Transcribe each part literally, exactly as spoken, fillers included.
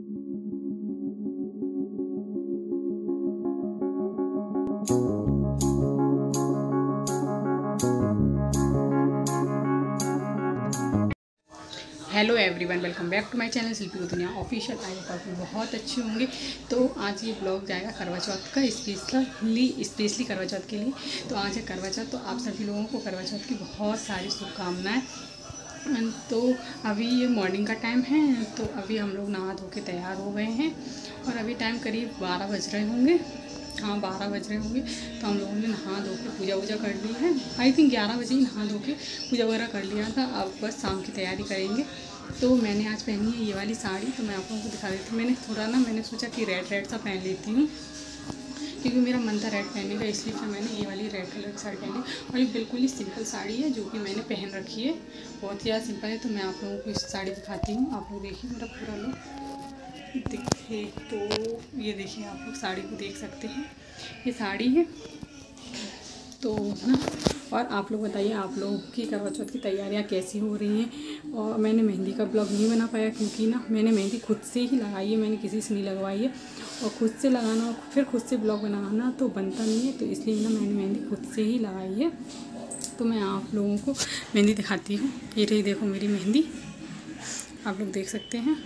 Hello everyone, welcome back to my channel Shilpi को दुनिया official. I hope आप बहुत अच्छे होंगे। तो आज ये ब्लॉग जाएगा करवा चौथ का, स्पेशली स्पेशली करवा चौथ के लिए। तो आज है करवा चौथ, तो आप सभी लोगों को करवा चौथ की बहुत सारी शुभकामनाएं। तो अभी ये मॉर्निंग का टाइम है, तो अभी हम लोग नहा धो के तैयार हो गए हैं और अभी टाइम करीब बारह बज रहे होंगे। हाँ, बारह बज रहे होंगे। तो हम लोगों ने नहा धो के पूजा वूजा कर ली है। आई थिंक ग्यारह बजे ही नहा धो के पूजा वगैरह कर लिया था। अब बस शाम की तैयारी करेंगे। तो मैंने आज पहनी है ये वाली साड़ी, तो मैं आप लोगों को दिखा देती हूँ। मैंने थोड़ा ना मैंने सोचा कि रेड रेड सा पहन लेती हूँ, क्योंकि मेरा मन था रेड पहनने का, इसलिए फिर मैंने ये वाली रेड कलर की साड़ी पहनी। और ये बिल्कुल ही सिंपल साड़ी है जो कि मैंने पहन रखी है, बहुत ही ज़्यादा सिंपल है। तो मैं आप लोगों को इस साड़ी दिखाती हूँ। आप लोग देखिए मेरा पूरा लुक दिखे, तो ये देखिए आप लोग साड़ी को देख सकते हैं, ये साड़ी है। तो ना, और आप लोग बताइए आप लोगों की करवा चौथ की तैयारियां कैसी हो रही हैं। और मैंने मेहंदी का ब्लॉग नहीं बना पाया, क्योंकि ना मैंने मेहंदी खुद से ही लगाई है, मैंने किसी से नहीं लगवाई है। और ख़ुद से लगाना और फिर खुद से ब्लॉग बनाना तो बनता नहीं है, तो इसलिए ना मैंने मेहंदी खुद से ही लगाई है। तो मैं आप लोगों को मेहंदी दिखाती हूँ। ये रही, देखो मेरी मेहंदी, आप लोग देख सकते हैं।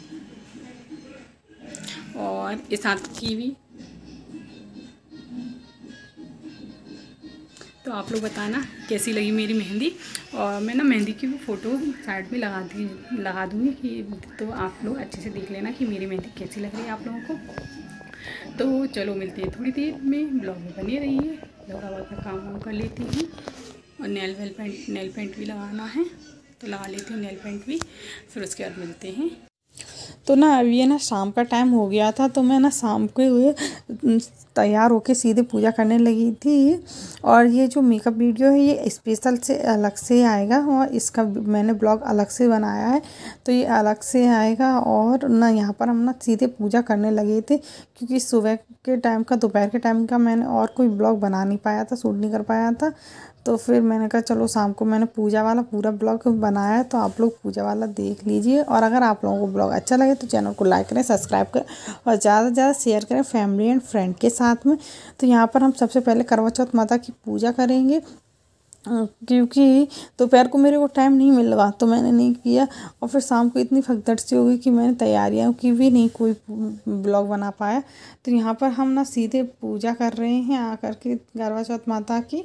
और इस हाथ की भी। तो आप लोग बताना कैसी लगी मेरी मेहंदी। और मैं ना मेहंदी की भी फ़ोटो साइड में लगा दी लगा दूँगी, कि तो आप लोग अच्छे से देख लेना कि मेरी मेहंदी कैसी लग रही है आप लोगों को। तो चलो मिलते हैं थोड़ी देर में, ब्लॉग में बने रहिए। थोड़ा बहुत मैं काम वाम कर लेती हूँ, और nail well paint nail paint भी लगाना है, तो लगा लेती हूँ नेल पेंट भी, फिर उसके बाद मिलते हैं। तो ना अभी ये ना शाम का टाइम हो गया था, तो मैं ना शाम के हुए तैयार होके सीधे पूजा करने लगी थी। और ये जो मेकअप वीडियो है ये स्पेशल से अलग से आएगा, और इसका मैंने ब्लॉग अलग से बनाया है, तो ये अलग से आएगा। और ना यहाँ पर हम ना सीधे पूजा करने लगे थे, क्योंकि सुबह के टाइम का, दोपहर के टाइम का मैंने और कोई ब्लॉग बना नहीं पाया था, शूट नहीं कर पाया था। तो फिर मैंने कहा चलो शाम को मैंने पूजा वाला पूरा ब्लॉग बनाया है, तो आप लोग पूजा वाला देख लीजिए। और अगर आप लोगों को ब्लॉग अच्छा लगे तो चैनल को लाइक करें, सब्सक्राइब करें, और ज़्यादा से ज़्यादा शेयर करें फैमिली एंड फ्रेंड के साथ में। तो यहाँ पर हम सबसे पहले करवा चौथ माता की पूजा करेंगे, क्योंकि दोपहर को मेरे को टाइम नहीं मिल रहा, तो मैंने नहीं किया। और फिर शाम को इतनी भगदड़ सी हो गई कि मैंने तैयारियां की भी नहीं, कोई ब्लॉग बना पाया। तो यहाँ पर हम ना सीधे पूजा कर रहे हैं आकर के करवा चौथ माता की।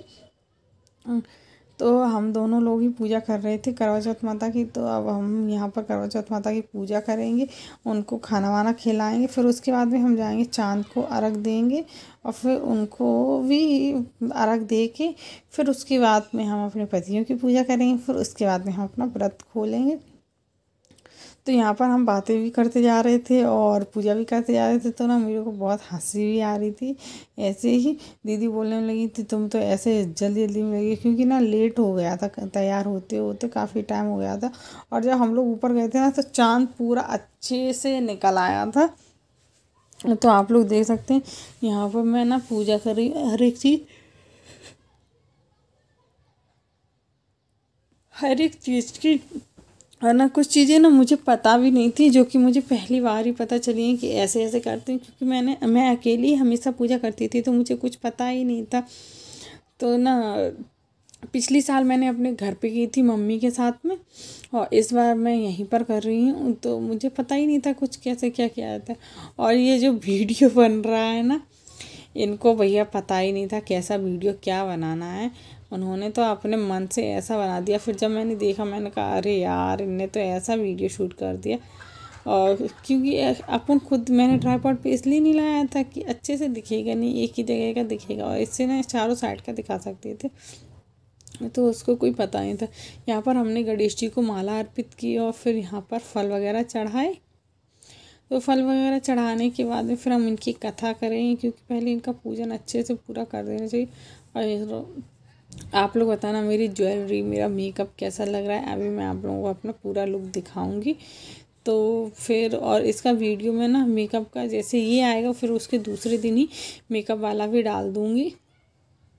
तो हम दोनों लोग ही पूजा कर रहे थे करवा चौथ माता की। तो अब हम यहाँ पर करवा चौथ माता की पूजा करेंगे, उनको खाना वाना खिलाएंगे, फिर उसके बाद में हम जाएंगे चांद को अर्घ देंगे, और फिर उनको भी अर्घ दे के फिर उसके बाद में हम अपने पतियों की पूजा करेंगे, फिर उसके बाद में हम अपना व्रत खोलेंगे। तो यहाँ पर हम बातें भी करते जा रहे थे और पूजा भी करते जा रहे थे, तो ना मेरे को बहुत हंसी भी आ रही थी। ऐसे ही दीदी बोलने लगी थी तुम तो ऐसे जल्दी जल्दी में लगी, क्योंकि ना लेट हो गया था तैयार होते होते, काफ़ी टाइम हो गया था। और जब हम लोग ऊपर गए थे ना, तो चाँद पूरा अच्छे से निकल आया था। तो आप लोग देख सकते हैं यहाँ पर मैं ना पूजा कर रही हर एक चीज़ हर एक चीज़ की। और ना कुछ चीज़ें ना मुझे पता भी नहीं थी, जो कि मुझे पहली बार ही पता चली हैं कि ऐसे ऐसे करते हैं, क्योंकि मैंने मैं अकेली हमेशा पूजा करती थी, तो मुझे कुछ पता ही नहीं था। तो ना पिछली साल मैंने अपने घर पे की थी मम्मी के साथ में, और इस बार मैं यहीं पर कर रही हूँ, तो मुझे पता ही नहीं था कुछ कैसे क्या किया जाता है। और ये जो वीडियो बन रहा है ना, इनको भैया पता ही नहीं था कैसा वीडियो क्या बनाना है, उन्होंने तो अपने मन से ऐसा बना दिया। फिर जब मैंने देखा, मैंने कहा अरे यार, इनने तो ऐसा वीडियो शूट कर दिया। और क्योंकि अपन खुद मैंने ट्राइपॉड पे इसलिए नहीं लाया था कि अच्छे से दिखेगा नहीं, एक ही जगह का दिखेगा, और इससे ना चारों साइड का दिखा सकते थे, तो उसको कोई पता नहीं था। यहाँ पर हमने गणेश जी को माला अर्पित की, और फिर यहाँ पर फल वगैरह चढ़ाए। तो फल वगैरह चढ़ाने के बाद में फिर हम इनकी कथा करेंगे, क्योंकि पहले इनका पूजन अच्छे से पूरा कर देना चाहिए। और आप लोग बताना मेरी ज्वेलरी, मेरा मेकअप कैसा लग रहा है। अभी मैं आप लोगों को अपना पूरा लुक दिखाऊंगी। तो फिर और इसका वीडियो में ना मेकअप का जैसे ये आएगा, फिर उसके दूसरे दिन ही मेकअप वाला भी डाल दूँगी।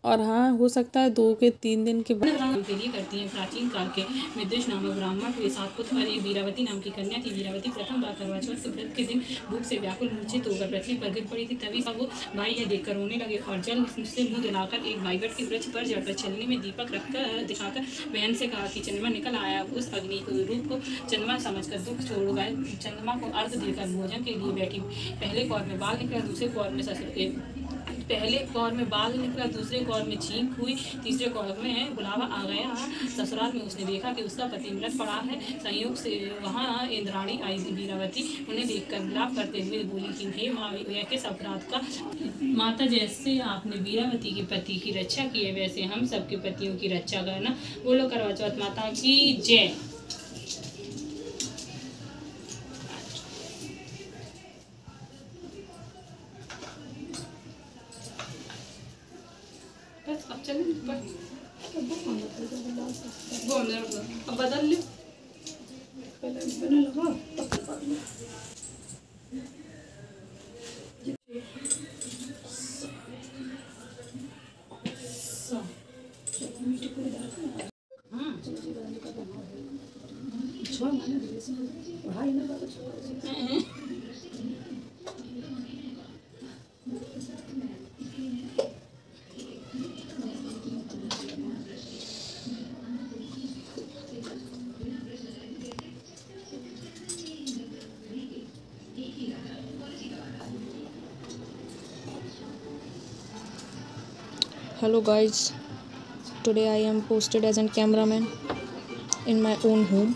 और हाँ हो सकता है दो के तीन दिन के बाद के लिए करती हैं। प्राचीन काल के विदुष नामक ब्राह्मण के सात पुत्र और एक वीरावती नाम की कन्या थी। वीरावती प्रथम बार करवा चौथ के व्रत के दिन भूख से व्याकुल मूर्छित होकर पृथ्वी पर गिर पड़ी थी। तभी वो भाई यह देखकर रोने लगे और जल से मुंह दिलाकर एक बाइवट के वृक्ष पर जड़कर छलनी में दीपक रखकर दिखाकर बहन से कहा कि चंद्रमा निकल आया। उस अग्नि को रूप को चंद्रमा समझकर दुख छोड़ गए। चंद्रमा को अर्घ देकर भोजन के लिए बैठी। पहले कौर में बाल निकला, दूसरे कौर में ससुर पहले कौर में बाल निकला, दूसरे कौर में छींक हुई, तीसरे कौर में बुलावा आ गया। ससुराल में उसने देखा कि उसका पति मृत पड़ा है। संयोग से वहाँ इंद्राणी आई थी। वीरावती उन्हें देखकर विलाप करते हुए बोली कि हे माँ, यह किस अपराध का। माता, जैसे आपने वीरावती के पति की रक्षा की है वैसे हम सबके पतियों की रक्षा करना। बोलो करवा चौथ माता की जय। अब चलो वो अब बदल लो, पहले लगा Hello guys, today I am posted as a cameraman in my own home.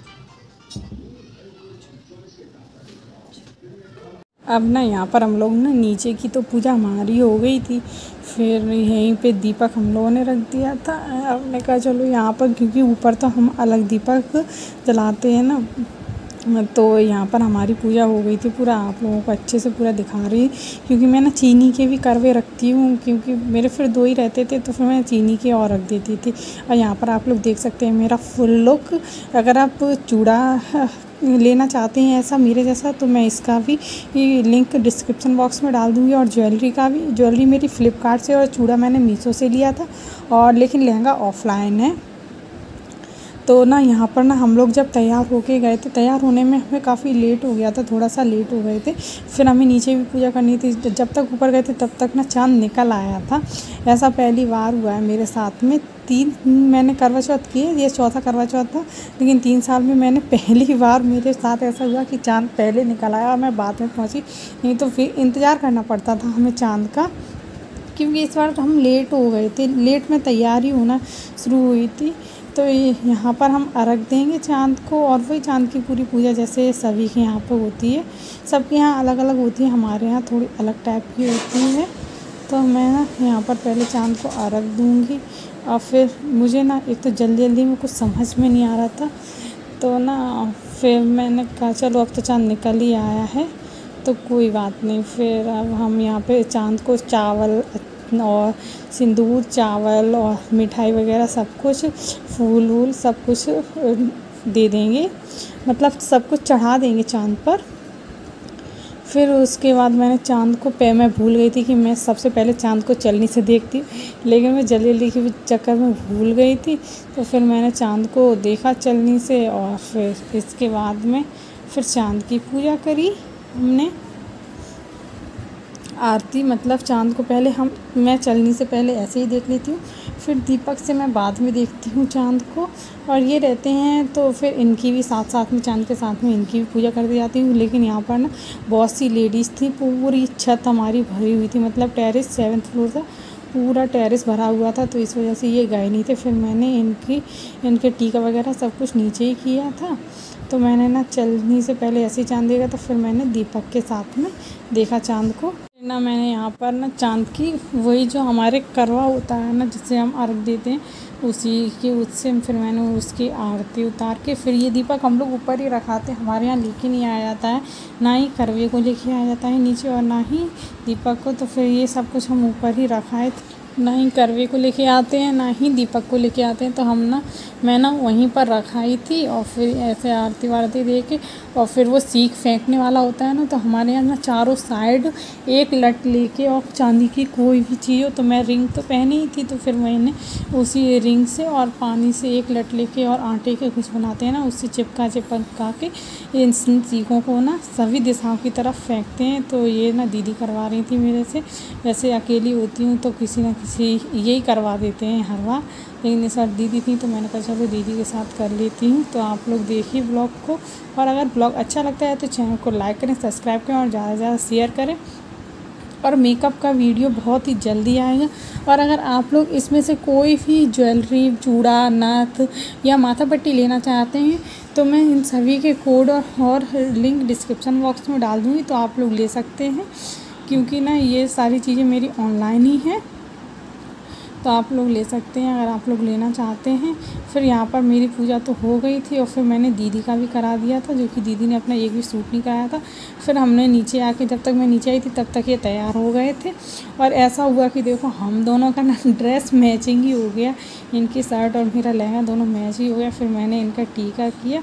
अब ना यहाँ पर हम लोग ना नीचे की तो पूजा हमारी हो गई थी, फिर यहीं पे दीपक हम लोगों ने रख दिया था। हमने कहा चलो यहाँ पर, क्योंकि ऊपर तो हम अलग दीपक जलाते हैं ना, तो यहाँ पर हमारी पूजा हो गई थी। पूरा आप लोगों को अच्छे से पूरा दिखा रही, क्योंकि मैं ना चीनी के भी करवे रखती हूँ, क्योंकि मेरे फिर दो ही रहते थे तो फिर मैं चीनी के और रख देती थी। और यहाँ पर आप लोग देख सकते हैं मेरा फुल लुक। अगर आप चूड़ा लेना चाहते हैं ऐसा मेरे जैसा, तो मैं इसका भी लिंक डिस्क्रिप्शन बॉक्स में डाल दूँगी। और ज्वेलरी का भी, ज्वेलरी मेरी फ़्लिपकार्ट से और चूड़ा मैंने मीशो से लिया था, और लेकिन लहंगा ऑफलाइन है। तो ना यहाँ पर ना हम लोग जब तैयार होके गए थे, तैयार होने में हमें काफ़ी लेट हो गया था, थोड़ा सा लेट हो गए थे। फिर हमें नीचे भी पूजा करनी थी। जब तक ऊपर गए थे तब तक ना चाँद निकल आया था। ऐसा पहली बार हुआ है मेरे साथ में। तीन मैंने करवा चौथ किए, ये चौथा करवा चौथ था, लेकिन तीन साल में मैंने पहली बार मेरे साथ ऐसा हुआ कि चाँद पहले निकल आया और मैं बाद में पहुँची। नहीं तो फिर इंतज़ार करना पड़ता था हमें चाँद का, क्योंकि इस बार हम लेट हो गए थे। लेट में तैयारी होना शुरू हुई थी। तो यहाँ पर हम अर्घ देंगे चाँद को, और वही चाँद की पूरी पूजा जैसे सभी के यहाँ पर होती है। सबके यहाँ अलग अलग होती है, हमारे यहाँ थोड़ी अलग टाइप की होती है। तो मैं ना यहाँ पर पहले चाँद को अर्घ दूँगी, और फिर मुझे ना एक तो जल्दी जल्दी में कुछ समझ में नहीं आ रहा था, तो ना फिर मैंने कहा चलो अब तो चाँद निकल ही आया है तो कोई बात नहीं। फिर अब हम यहाँ पे चाँद को चावल और सिंदूर, चावल और मिठाई वगैरह सब कुछ, फूल वूल सब कुछ दे देंगे, मतलब सब कुछ चढ़ा देंगे चाँद पर। फिर उसके बाद मैंने चाँद को पे मैं भूल गई थी कि मैं सबसे पहले चाँद को चलनी से देखती, लेकिन मैं जल्दी जल्दी के चक्कर में भूल गई थी। तो फिर मैंने चाँद को देखा चलनी से, और फिर इसके बाद में फिर चाँद की पूजा करी हमने। आरती मतलब चाँद को पहले हम मैं चलनी से पहले ऐसे ही देख लेती हूँ, फिर दीपक से मैं बाद में देखती हूँ चाँद को। और ये रहते हैं तो फिर इनकी भी साथ साथ में, चाँद के साथ में इनकी भी पूजा कर दी जाती हूँ। लेकिन यहाँ पर ना बहुत सी लेडीज़ थी, पूरी छत हमारी भरी हुई थी, मतलब टेरेस सेवन्थ फ्लोर था, पूरा टेरेस भरा हुआ था, तो इस वजह से ये गए नहीं थे। फिर मैंने इनकी इनके टीका वगैरह सब कुछ नीचे ही किया था। तो मैंने ना चलनी से पहले ऐसे ही चाँद देखा, तो फिर मैंने दीपक के साथ में देखा चाँद को ना। मैंने यहाँ पर ना चाँद की वही जो हमारे करवा होता है ना, जिससे हम अर्घ देते हैं, उसी के उससे फिर मैंने उसकी आरती उतार के फिर ये दीपक हम लोग ऊपर ही रखाते हैं। हमारे यहाँ लेके नहीं आया जाता है, ना ही करवे को लेके आया जाता है नीचे, और ना ही दीपक को। तो फिर ये सब कुछ हम ऊपर ही रखाए। ना ही करवे को लेके आते हैं, ना ही दीपक को लेके आते हैं। तो हम ना मैं ना वहीं पर रखाई थी और फिर ऐसे आरती वारती दे के और फिर वो सीख फेंकने वाला होता है ना, तो हमारे यहाँ ना चारों साइड एक लट लेके और चांदी की कोई भी चीज़ हो, तो मैं रिंग तो पहनी ही थी, तो फिर मैंने उसी रिंग से और पानी से एक लट लेके और आटे के कुछ बनाते हैं ना, उससे चिपका चिपका के इन सीखों को ना सभी दिशाओं की तरफ फेंकते हैं। तो ये ना दीदी करवा रही थी मेरे से। वैसे अकेली होती हूँ तो किसी ना किसी यही करवा देते हैं हर बार, लेकिन इस बार दीदी थी तो मैंने कहा चलो दीदी के साथ कर लेती हूँ। तो आप लोग देखिए ब्लॉग को, और अगर ब्लॉग अच्छा लगता है तो चैनल को लाइक करें, सब्सक्राइब करें और ज़्यादा से ज़्यादा शेयर करें। और मेकअप का वीडियो बहुत ही जल्दी आएगा। और अगर आप लोग इसमें से कोई भी ज्वेलरी, चूड़ा, नथ या माथा पट्टी लेना चाहते हैं तो मैं इन सभी के कोड और लिंक डिस्क्रिप्शन बॉक्स में डाल दूँगी, तो आप लोग ले सकते हैं, क्योंकि ना ये सारी चीज़ें मेरी ऑनलाइन ही हैं, तो आप लोग ले सकते हैं अगर आप लोग लेना चाहते हैं। फिर यहाँ पर मेरी पूजा तो हो गई थी और फिर मैंने दीदी का भी करा दिया था, जो कि दीदी ने अपना एक भी सूट नहीं कराया था। फिर हमने नीचे आके, जब तक मैं नीचे आई थी तब तक ये तैयार हो गए थे। और ऐसा हुआ कि देखो हम दोनों का ना ड्रेस मैचिंग ही हो गया, इनकी शर्ट और मेरा लहंगा दोनों मैच ही हो गया। फिर मैंने इनका टीका किया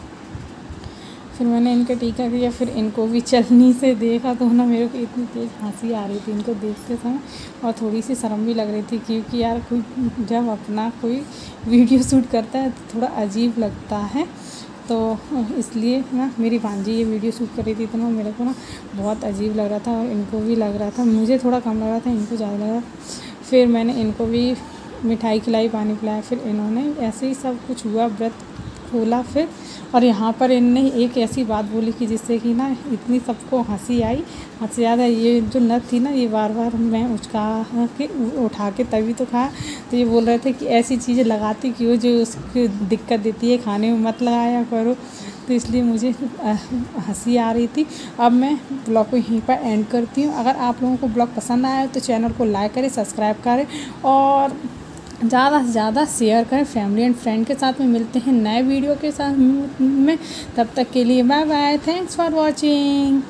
फिर मैंने इनका टीका किया फिर इनको भी चलनी से देखा, तो ना मेरे को इतनी तेज़ हंसी आ रही थी इनको देखते समय, और थोड़ी सी शर्म भी लग रही थी, क्योंकि यार कोई जब अपना कोई वीडियो शूट करता है तो थोड़ा अजीब लगता है। तो इसलिए ना मेरी भांजी ये वीडियो शूट कर रही थी, तो ना मेरे को ना बहुत अजीब लग रहा था और इनको भी लग रहा था। मुझे थोड़ा कम लग रहा था, इनको ज़्यादा लग रहा था। फिर मैंने इनको भी मिठाई खिलाई, पानी पिलाया, फिर इन्होंने ऐसे ही सब कुछ हुआ, व्रत खोला फिर। और यहाँ पर इनने एक ऐसी बात बोली कि जिससे कि ना इतनी सबको हंसी आई, हद से ज़्यादा। ये जो नथ थी ना, ये बार बार मैं उचका के उठा के तभी तो खाया, तो ये बोल रहे थे कि ऐसी चीज़ें लगाती क्यों जो उसकी दिक्कत देती है, खाने में मत लगाया करो। तो इसलिए मुझे हंसी आ रही थी। अब मैं ब्लॉग को यहीं पर एंड करती हूँ। अगर आप लोगों को ब्लॉग पसंद आया तो चैनल को लाइक करें, सब्सक्राइब करें और ज़्यादा से ज़्यादा शेयर करें फैमिली एंड फ्रेंड के साथ में। मिलते हैं नए वीडियो के साथ में, तब तक के लिए bye bye, thanks for watching.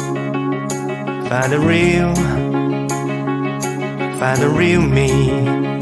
Find the real, find the real me.